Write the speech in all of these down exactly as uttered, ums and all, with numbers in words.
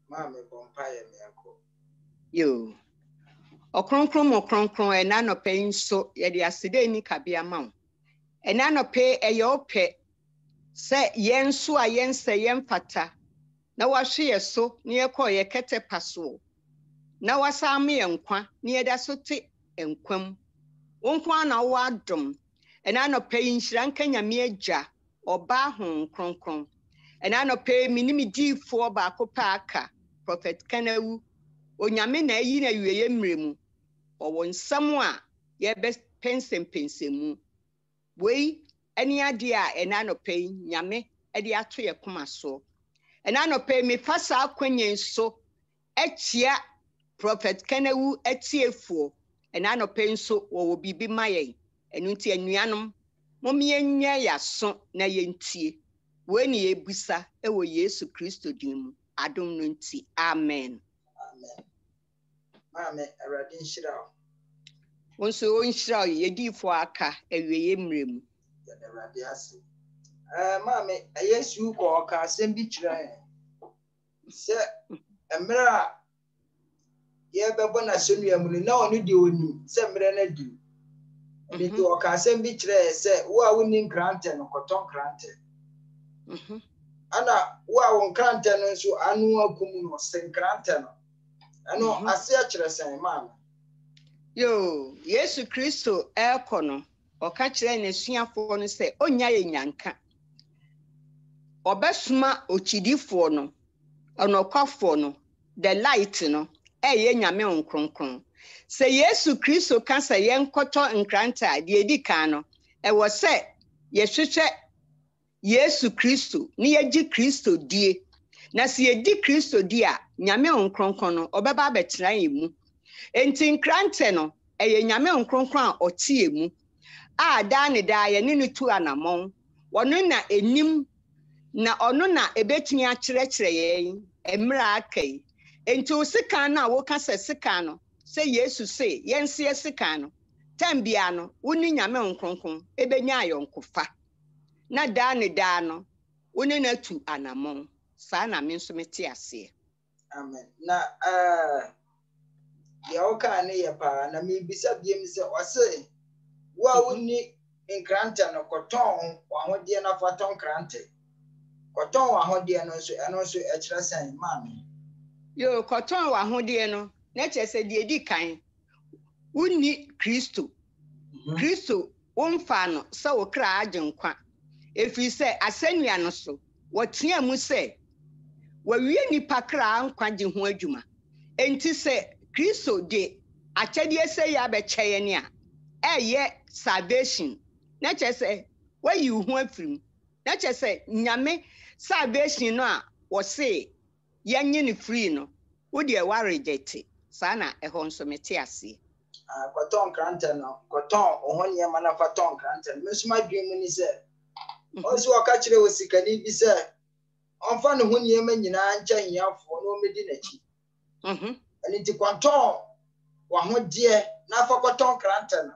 Maame bompaye miyako. Yo. Okronkron okronkron e na no pe nso ye de asede ni kabia ma wo. E na no pe e ye ope se yenso a yense yemfata. Na wahwe ye so na ye ko ye kete paso. Na wasame ye nkwa na ye da so te enkwam. Wonkwa na wo adom. E na no pe nhira nka nyame agya oba hon kronkron. E na no pe minimi difo ba ko pa aka prophet Kanawu. Onyame na yi na wiye mremu owo nsam a ye be pensem pensemu wei ani ade a ena no pay nyame e de ato ye koma so ena no pay me fasa akwanye nso etia prophet Kanawu etiefuo ena no pay nso wo bibi maye enu nti anuanom momye nya ya so na ye ntie we ni ebusa e wo Yesu Kristo din mu adom no nti amen. Amen. Maame Awurade nhyira. Wonso onhyira yedifo aka ewiye mrem. Ya Awurade ase. Eh maame Yesu ko ka asem bi kire. Se emra ye bebo na sonua mu na onu de oni se mre na di. Ndi to ka asem bi kire se wo a woni krante no koton krante. Mhm. Ana wo a won krante no nso anu akum no sen krante no. Ano ase a kire sen maame. Yo, Yesu Kristo ekono oka kire ne suafo no se onya ye nyanka. Obesuma ochidifo no onokwafo no the light no eye nyame onkronkron. Se Yesu Kristo ka se yenkoto nkranta de edikan no e wo se ye hwehwe Yesu Kristo ni yeji Kristo die. Na se yedi Kristo die a nyame onkronkron no obeba betena yemu. Enti nkrante no eye nyame onkronkron a otie mu a da ne da ye ne ne tu anamon wono na enim na ono na ebetumi a kyerɛkyerɛ ye emra akai enti osika na wo ka se sika no se Yesu se yense sika no tambia no woni nyame onkronkron ebenya ayonkofa na da ne da no woni na tu anamon sa na me nso mete ase. Amen. Na eh ya oka ne ye pa na me bisa biem se ose wo a woni nkrante no koton wa hode na faton krante koton wa hode no so eno so e kire san maame. Yo koton wa hode no na chese de edi kan woni Kristo. Kristo wonfa no se wo kra agenkwa efi se asanua no so wotia mu se wawie nipa kra nkwa ge ho adwuma enti se Kristo de akyede ese ya be kyeye ne a eye salvation na chese wayi hu afrim na chese nyame salvation no a wo se yenye ne free no wo de wa reject sa na ehon nso mete ase. Ah koton krante no koton ohonye mana faton krante me suma dwem ni se oso oka kire osikani bi se onfa ne ho niema nyina ncha hiafo no medi nachi. Mhm. Ani ti kwanton wa ho de na fa koton krante no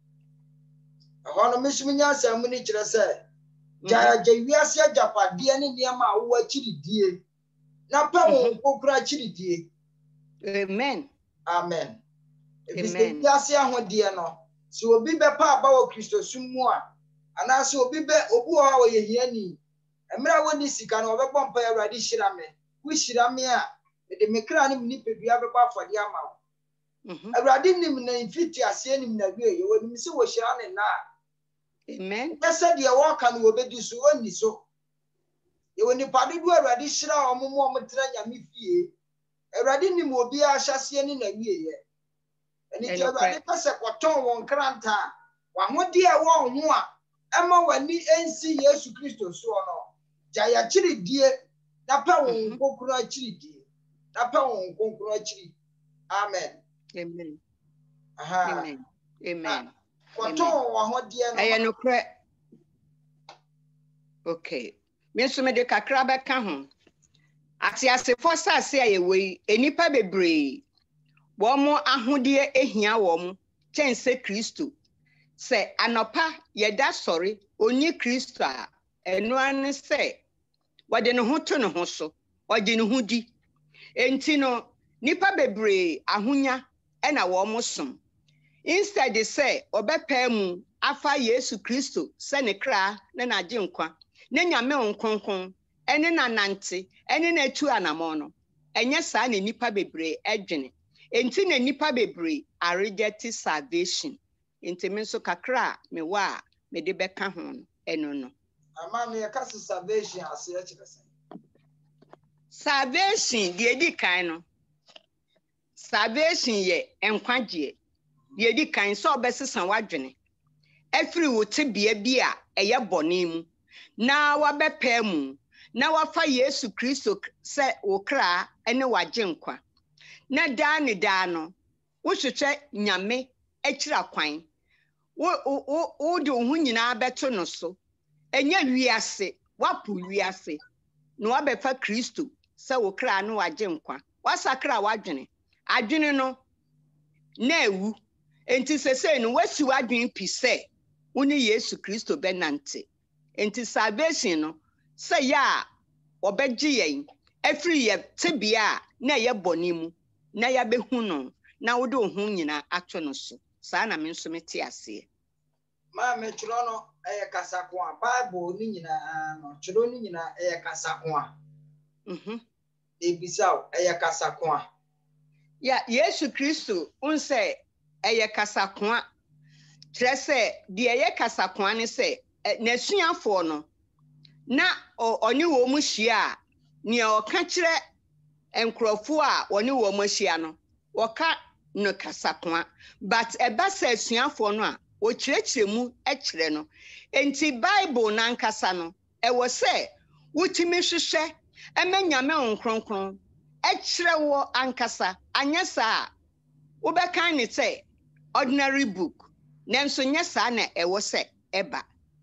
ahono mesum nya asam ni kire se ja ja wiase ajapade ne niema a wo akiri die na pa wo kokura akiri die. Amen. Amen. Amen. Wiase ahode no so obi be pa aba wo Kristo sumu a ana so obi be obu ha wo yehiani emra woni sika no obebọ mpa Awurade hyira me wo hyira me a de mekra ne mni pedua be ba afode ama wo. Mhm. Awurade nim na infiti ase nim na wie ye woni se wo hyira ne na. Amen. Ese de wo ka no obedi so oni so ye woni padodu Awurade hyira omomo omotra nyame fie. Awurade nim obi a hyase ne na wie ye. Eni ti Awurade pese koton won kranta wa hodi e wo ho a ema wani ensi Yesu Kristo so no jaya chiri die na pa won kokuru a chiri die na pa won kokuru a chiri. Amen. Amen. Aha. Amen. Amen. Koton wa hodi e no Aye no kre. Okay. Me so me de kakra be ka ho. Ati asefo sase aye we enipa bebre wo mo ahode ehia wo mo chense Kristo se anopa yeda sori oni Kristo a eno ane se wode ne ho to ne ho so wode ne ho di enti no nipa bebre ahunya e na wo mo som instead they say obepa mu afa Yesu Kristo se ne kra na na gye nkwa na nyame onkonkon ene na nante ene na tu anamo no enye saa ne nipa bebre edwene enti na nipa bebre are reject salvation enti me so kakra me wa me de beka ho no eno no ama me ka salvation ase e kire salvation de di kan no salvation ye enkwagye de di kan so obesesan wadwene afiri wo tebea bi a eye bone mu na wabepa mu na wafa Yesu Kristo se wo kra ene wagye nkwa na da ne da no wo hwehwe nyame akira kwan wo wo wo de ho nyina beto no so enya wiase wapu wiase no wabefa Kristo se wo kra no wagye nkwa wasakra wadwene adwene no na ewu enti sese no wasi wadwene pi se woni Yesu Kristo benante enti salvation no se ya obegye yen afiri ye tebea na ye bone mu na ya behu no na wo de ho nyina ato no so saa na me nso mete ase Maame chiro no eye kasako a Bible ni nyina no chiro ni nyina eye kasako a mhm ebisa eye kasako a ya Yesu Kristo unse eye kasako a trese de eye kasako a ne se na suafo no na oni wo mu hia ne o ka kire enkrofo a oni wo mu hia no wo ka no kasako a but eba se suafo no a o kirekire mu e kire no enti Bible na nkasa no e wo se wutimi hwehwe emanyame onkronkron e kire wo ankasa anyasa wo be kan ne say ordinary book nanso nyasa na e wo se eba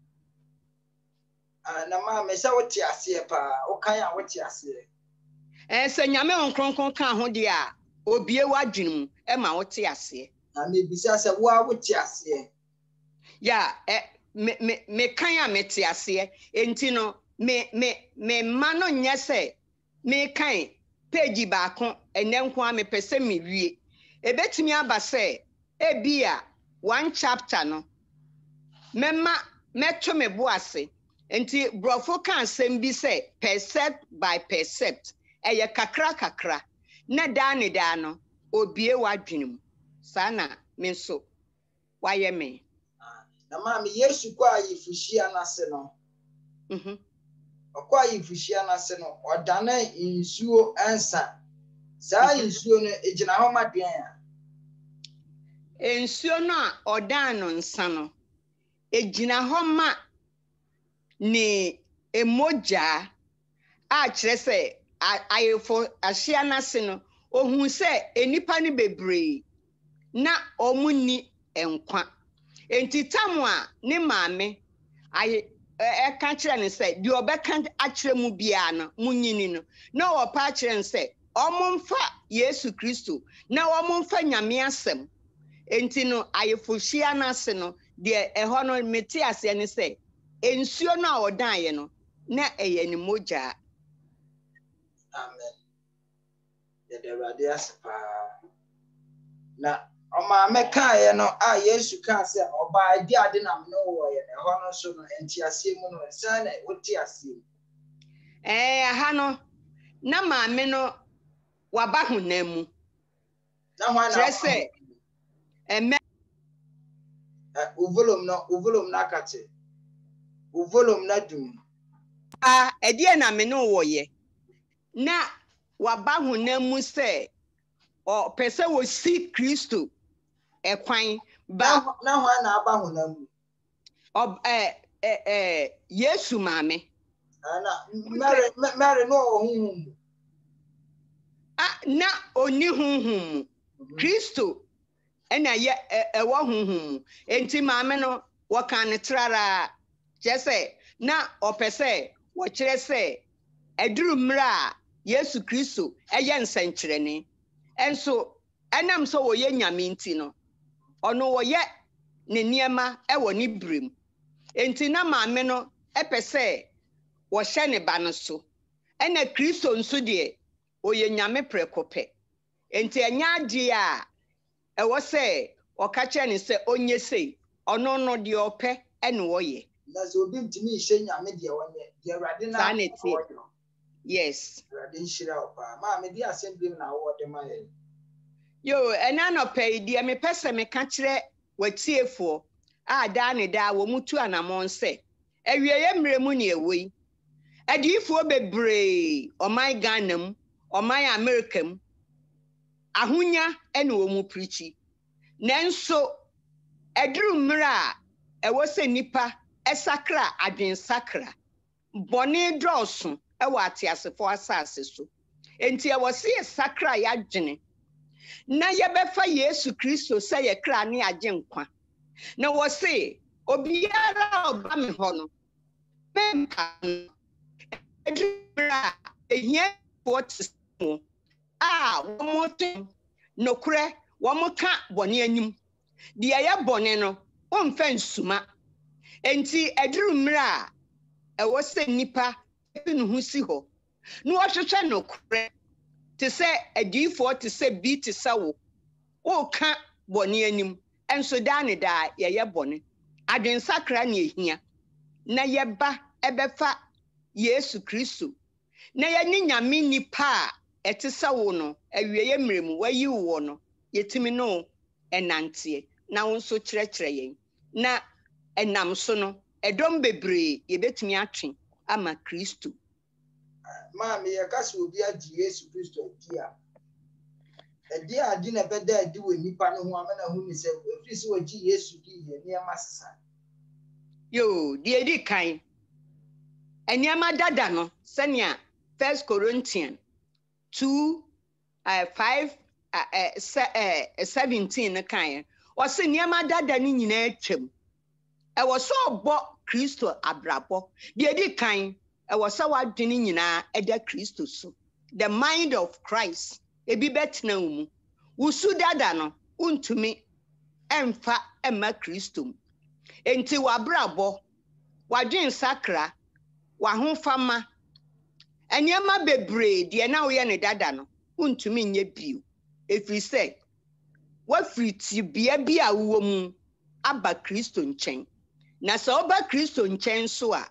na maame sha wote ase pa o kan a wote ase eh se nyame onkronkron kan ho de a obie wadwene mu e ma wote ase na me bisa se wo a wote ase ya eh me me me kan a mete ase enti no me me me ma no nya se me kan page ba ko enenko a me pese me wie ebetimi aba se e bia one chapter no mema meto me bo ase enti brofo kan sem bi se percept by percept eye kakra kakra na da ne da no obie wadwene mu sana me so waye me na maame Yesu kwa yifushia na se no mhm okwa yifushia na se no odana insuo ansa saa insuo no ejina ho madwen a ensuo no a odan no nsa no ejina ho ma ni emoja a kire se ayefo ahia na se no ohun se enipa ni bebre na omunni enkwa enti tamu a ne maame aye e ka kire ne se di obeka akire mu bia no munyini no na opa kire ne se omumfa Yesu Kristo na omumfa nyame asem enti no ayefo hia na se no de eho no meti ase ne se ensuo no a odan ye no na eye ni moja amen ya de rade aspa na o ma me kan ye no a Yesu kan se oba di ade na me no wo ye eho no so no enti ase mu no se na oti ase eh ha no na maame no waba honamu na ho na trese eme uvolum no uvolum na kate uvolum na dum a edie na me no wo ye na waba honamu se o pese wo si Kristo ekwan ba na ho na aba honamu ob eh eh eh Yesu maame ana Mary Mary no ohun ah na oni hunhum Kristo ena ye ewo hunhum enti maame no wo kan ne trara jese na opese wo kire se eduru mra Yesu Kristo eye nsankyerene enso enam so wo ye nyame nti no ono wo ye ne niema ewo ni brem enti na maame no epese wo hye ne ba no so ena Kristo nso de oye nyame prekope enti enya ade a e wo se o ka che ni se onye sei ono no de ope ene wo ye na so obi ntimi hye nyame de wonye de awrade na wo yes awrade nhira opa ma me di assembly na wo de ma ye yo ena no pe de me pese me ka kire watiefo a da ne da wo mutu anamon se ewieye mremu ne ewi adifo bebre oman Ghana mu oman America mu ahunya ene wo mu preachi nanso eduru mra e wo se nipa esakra adwen sakra bone droso e wo atiasefo asase so enti e wo se sakra ya dwene na ye befa Yesu Kristo se ye kra ne agye nkwa na wo se obiara oba me ho no mempa edura ehia what ah womoto nokure womoka bone anyim de ya bone no omfa nsuma enti eduru mra e wo se nipa epinu hu si ho no wohwehwe nokure te se adifo te se bi te sawo wo ka bone anyim enso da ne da ye ye bone adwen sakra ne ehia na ye ba ebefa Yesu Kristo na ye ni nyame nipa ete sawo no awieye mremu wayi wo no yetimi no enante na wonso kyerɛkyerɛ yen na enam so no edom bebre ye betimi atwe ama Kristo ma me ye kase obi agi Yesu Kristo adi a adi adi na beda adi we nipa no ho amana hu ni se efiri se wagi Yesu di ye ne amasesa yo di edi kan eniama dada no senia First Corinthians two uh, five uh, uh, se, uh, seventeen kan o se niama dada ni nyina atwam e wo so obo Kristo abrabo di edi kan e wo sa wadwene nyina eda Kristo so the mind of Christ ebi betena umu usu dada no untumi emfa emma Kristo enti wabrabo wadwen sakra wahofama eniema bebre de na wo ye ne dada no untumi nye bio efiri se wafriti bia bia wo mu aba Kristo nchen na se oba Kristo nchen so a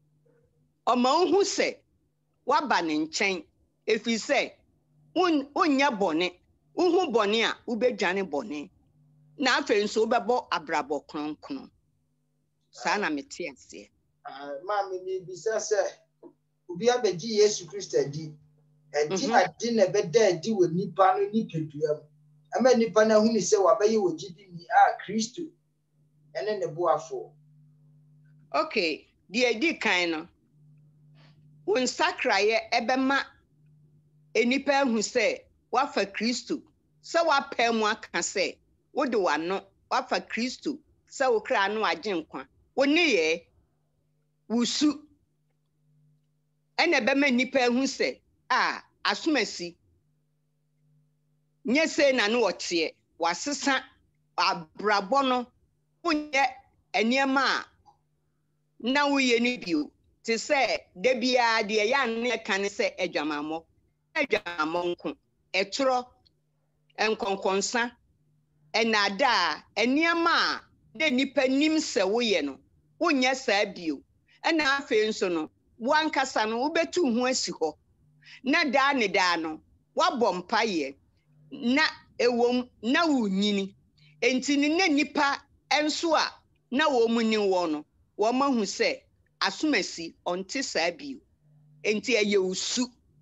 oma hu se waba ne nchen efiri se un unya bone uhu bone a ubedwane bone na afa nso ubebo abrabo kronkron sa na mete ase ah ma me ni bisa se obi abegi Yesu Kristo adi adi adi na beda adi we nipa no ni pedua ama nipa na hu ni se wabaye wogidi ni a Kristo ene ne boafo okay di edi kan no won sakraye ebema enipa hu se wafa Kristo se wapɛ mu aka se wode wano wafa Kristo se wo kra no agye nkwa woni ye wusu ene bema nipa hu se ah asomasi nye se na no wote wasesa abrabo no unye eniema na woye ni bio te se de bia de ya ne kan se adwamamo adwamamo nko etro enkonkonsa enada eniema de nipa nim se woye no unye sa bio ena afa nso no wankasa no ubetu hu asi ho na da ne da no wabompa ye na ewom na wunyini enti ne nipa enso a na wo mu ni wo no wo mahu se asomasi onte sa bio enti eye usu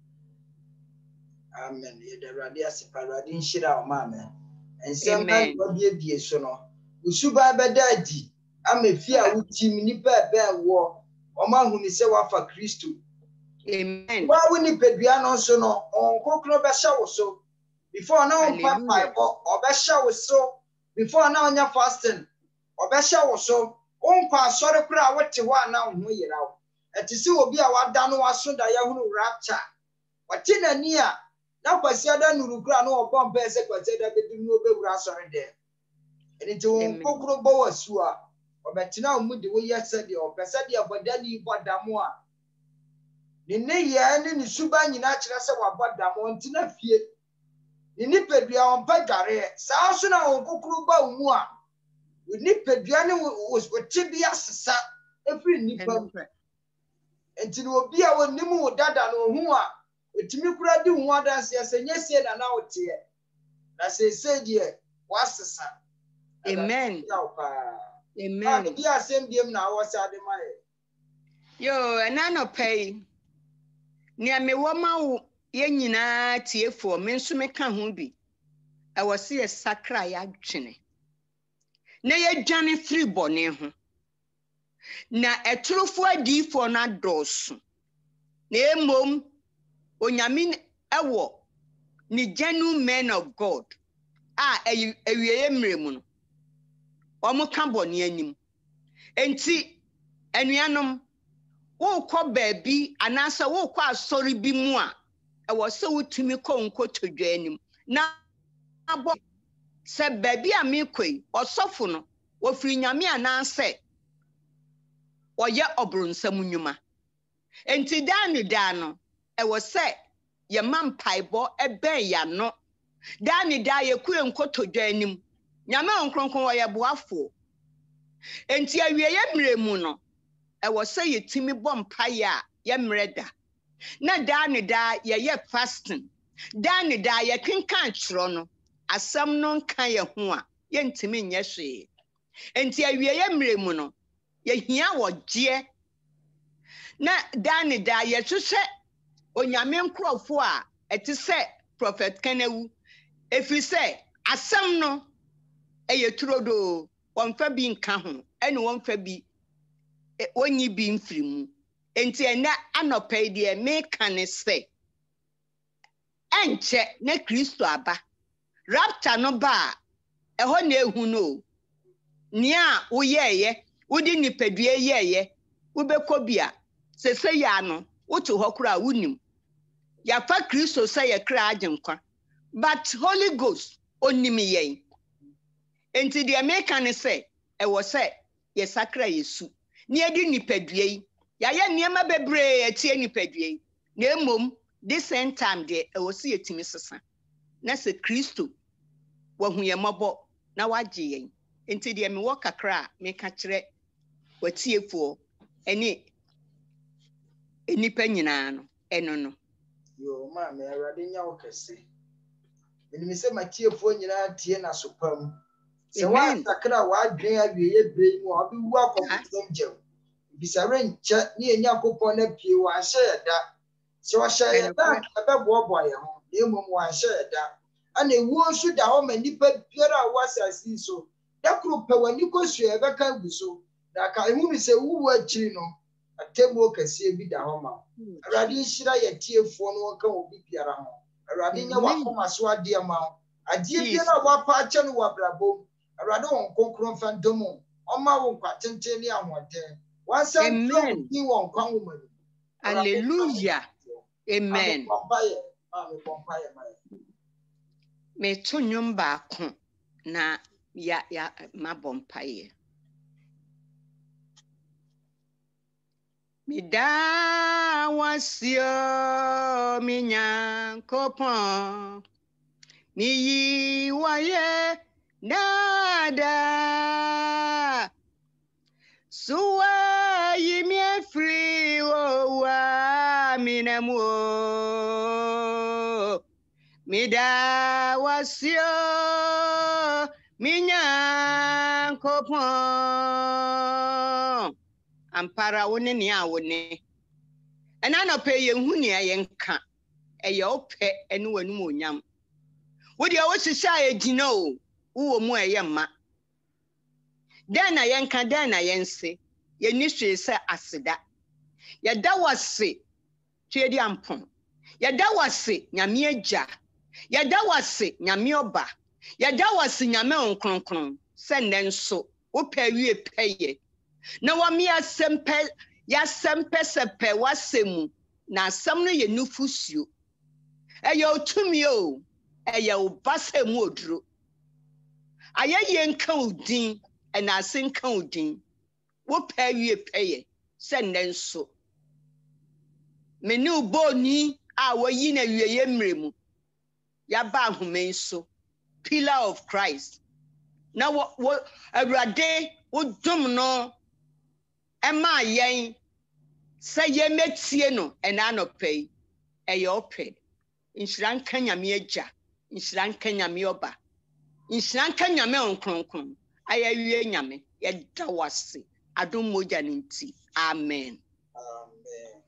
amen ye de rade asiparade nhira o ma me ensem na wabie bie so no usu ba beda adi amefi a wutim nipa be wo o mahu ni se wafa Kristo amen wa woni pedua no so no onkokro be hye wo so before now papa o be hye wo so before now nya fasting o be hye wo so onkwa asore kura wote ho ana ho yira wo etisi obi a wada no waso da ya hunu rapture wati nani a na kwasi ada nuru kura no obon be se kwasi ada bedu no bewura asore de eni ti won kokro bo wasu a obetina mu de wo yese de opese de abodani bodamo a ne ne ye ne ne suba nyina kyerɛ sɛ wabɔda mo ntina fie ne nipadua on pa dware saa so na won kokuru ba mu a nipadua ne wote bia sesa efiri nipa enti no obi a wonim wo dada no hu a otimi kura di hu adanse sɛ nyesie na na wote na sɛ sɛ die wasesa. Amen. Amen. Bi asem diem na wo sa de mai. Yo, ena no pay. Ni ame wo ma wo ye nyina tiefo me nso me ka ho bi. E wo se ye sakra ya dwene. Na ye dwane firi bone ho. Na eturufo adifo na doso. Na emom onyame ewo ni genuine men of God. Ah, ewieye mremu no. Omo ka bone anim. Enti anuanom wo kɔ baabi anasa wo kɔ asori bi mu a ɛwɔ sɛ wotumi kɔ nkotodwa anim na abo sɛ baabi a mekɔi ɔsɔfo no wofiri nyame anasɛ ɔyɛ ɔbronsam nnwuma enti da ne da no ɛwɔ sɛ yɛma mpaebɔ ɛbɛn yano da ne da yɛkue nkotodwa anim nyame ɔnkronkron wɔyɛ boafo enti awieye mmerɛ mu no ɛwɔ sɛ yɛtumi bɔ mpaeɛ a yɛmmerɛ da na da ne da yɛyɛ fasting da ne da yɛkenkan kyerɛ no asɛm no nka yɛ ho a yɛntumi nyɛ hwee enti awieye mmerɛ mu no yɛhia wɔgyeɛ na da ne da yɛhwehwɛ onyame nkurɔfo a ɛte sɛ prophet Kenewu ɛfiri sɛ asɛm no ɛyɛ turodoo wɔmfa bi nka ho ɛne wɔmfa bi onyi bi mfiri mu enti ɛna anɔpɛ deɛ meka ne sɛ ɛnkyɛ na Kristo aba rapture no ba a ɛhɔ na ehu no nea woyɛɛyɛ wodi nipadua yɛɛyɛ wobɛkɔ bia sɛsɛ ya no wote hɔ kora wonim yafa Kristo sɛ yɛ kra agyenkwa but Holy Ghost onim yɛn enti deɛ meka ne sɛ ɛwɔ sɛ yɛsakra Yesu ni edi nipadua yi ya ye niema bebre etie nipadua yi na emom this same time de e wo se yetimi sesa na se Kristo wa hu ye mobɔ na wagye yen enti de me wo kakra me ka kire watiefo eni enipa nyina no eno no yo Maame Awurade nya wo kese eni me se matiefo nyina tie na sopam se wa sakra wa dwen awieye brei mu obi wu akɔkotom gyew bisare nche ne enya kopon na pie wa hye da se wa hye da abɛboɔboa yɛ ho na emom wa hye da ana ewu nso da hɔ ma nipa biara wa sasi so da kro pɛ wani kosua ɛbɛka gu so na ka ehu mi se wu akyiri no atemo kɛse bi da hɔ ma Awurade nhyira yɛ tiefo no wɔka obi biara ho Awurade nya wakoma so ade ma ho ade biara wa pa akyɛ no wa brabom Awurade wɔn konkron fantomo ɔma wo kwa tenten ne ahoɔden Amen. Hallelujah. Amen. Me to nyum baako na ya ya mabompaye. Mi da wasio mi nyankopon. Mi yi waye nada. Suwa yimie free o wa minemo mida wasio minya kopon ampara woni ne a woni ena no pe ye hu ne ye nka eye opɛ ene wanum onyam wo de wo hihya egina o wo mu eye ma den na yenka den na yense yeni hwe se aseda yeda wase twedi ampon yeda wase nyame agya yeda wase nyame oba yeda wase nyame onkronkron se nenso wo pɛ wie pɛye na wo me asempe ya sempe sepe wasemu na asam no ye nufusuo eye otumi o eye obasemu oduro ayeye nka odin and I sing counting. What pay you pay? Send them so. me ne uboni a wayi na wiye mremu ya ba ahome so pillar of Christ na wo awurade wo dom no ema yen se ye metie no ena no pay eye ope inshira nka nyame agya inshira nka nyame oba inshira nka nyame onkronkron ayawie nyame yeda wase adom mogya nti amen Amen.